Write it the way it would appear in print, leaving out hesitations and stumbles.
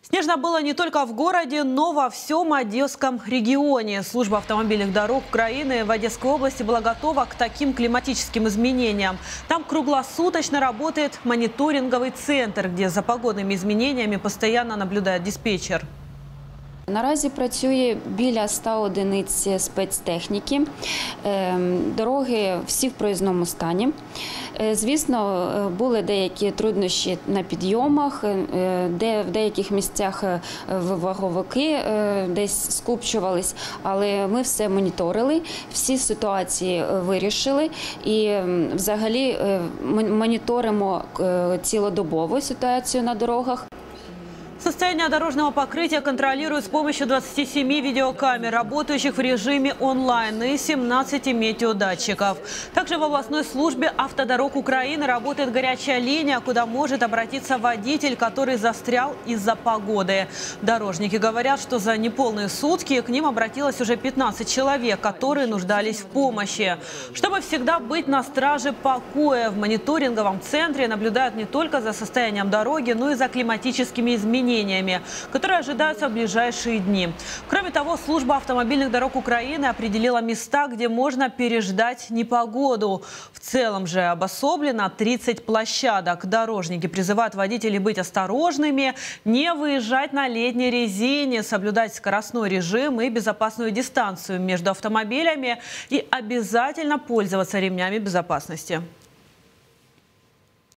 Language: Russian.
Снежно было не только в городе, но во всем Одесском регионе. Служба автомобильных дорог Украины в Одесской области была готова к таким климатическим изменениям. Там круглосуточно работает мониторинговый центр, где за погодными изменениями постоянно наблюдает диспетчер. Наразі працює біля 100 одиниць спецтехніки. Дороги всі в проїзному стані. Звісно, були деякі труднощі на підйомах, де в деяких місцях ваговики десь скупчувались, але ми все моніторили, всі ситуації вирішили і взагалі моніторимо цілодобово ситуацію на дорогах. Состояние дорожного покрытия контролируют с помощью 27 видеокамер, работающих в режиме онлайн, и 17 метеодатчиков. Также в областной службе автодорог Украины работает горячая линия, куда может обратиться водитель, который застрял из-за погоды. Дорожники говорят, что за неполные сутки к ним обратилось уже 15 человек, которые нуждались в помощи. Чтобы всегда быть на страже покоя, в мониторинговом центре наблюдают не только за состоянием дороги, но и за климатическими изменениями, которые ожидаются в ближайшие дни. Кроме того, служба автомобильных дорог Украины определила места, где можно переждать непогоду. В целом же обособлено 30 площадок. Дорожники призывают водителей быть осторожными, не выезжать на летней резине, соблюдать скоростной режим и безопасную дистанцию между автомобилями и обязательно пользоваться ремнями безопасности.